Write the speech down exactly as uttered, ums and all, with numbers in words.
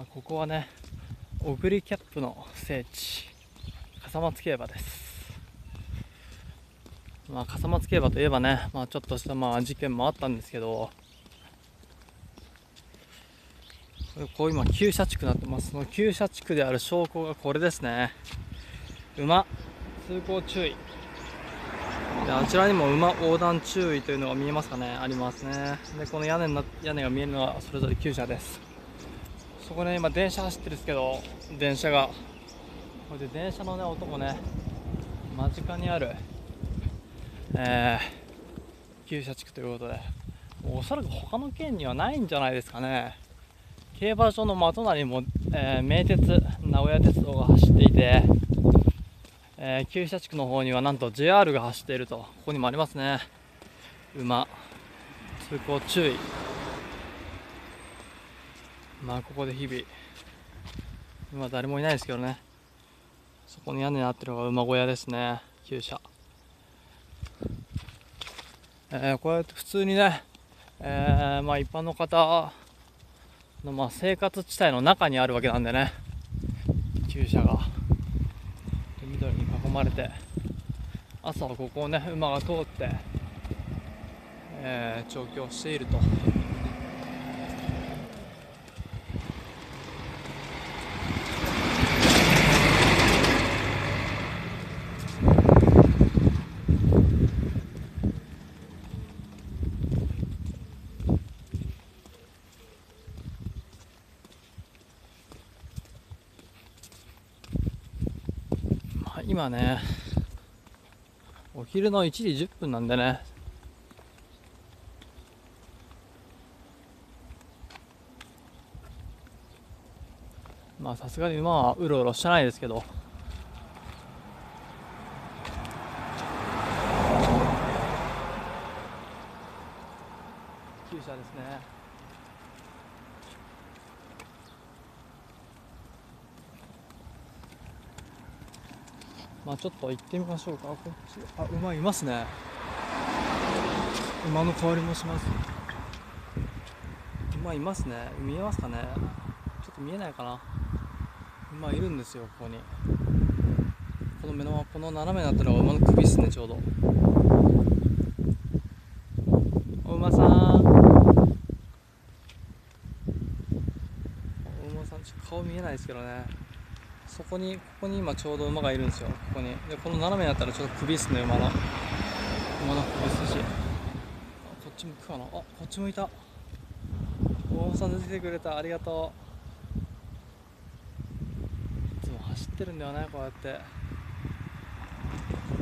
まあ、ここはねオグリキャップの聖地笠松競馬です。まあ、笠松競馬といえばね、まあ、ちょっとしたまあ事件もあったんですけど、こう今厩舎地区になってます。その厩舎地区である証拠がこれですね。馬通行注意で、あちらにも馬横断注意というのが見えますかね、ありますね。でこの屋根の屋根が見えるのはそれぞれ厩舎です。そこね今電車走ってるんですけど、電車がこれで電車のね音もね間近にある、えー、厩舎地区ということで、おそらく他の県にはないんじゃないですかね。競馬場の真隣にも、えー、名鉄名古屋鉄道が走っていて、えー、厩舎地区の方にはなんと ジェイアール が走っていると。ここにもありますね。馬通行注意。まあここで日々今誰もいないですけどね、そこに屋根になってるのが馬小屋ですね。厩舎、えー、こうやって普通にね、えー、まあ一般の方のまあ生活地帯の中にあるわけなんでね、厩舎が緑に囲まれて、朝はここをね馬が通って、えー、調教していると。まあ、今ねお昼のいちじじゅっぷんなんでね、まあさすがに馬はうろうろしてないですけど、厩舎ですね。まあちょっと行ってみましょうか。こっち、あ、馬いますね。馬の香りもします。馬いますね。見えますかね。ちょっと見えないかな。馬いるんですよ、ここに。この目のこの斜めになってるのが馬の首ですね、ちょうど。お馬さん、お馬さん、ちょっと顔見えないですけどね。そこに、ここに今ちょうど馬がいるんですよ、ここに。で、この斜めになったらちょっと首ですね、馬の。馬の首筋。あ、こっち向くかな。あ、こっち向いた。お馬さん出てくれた、ありがとう。いつも走ってるんだよね、こうやって。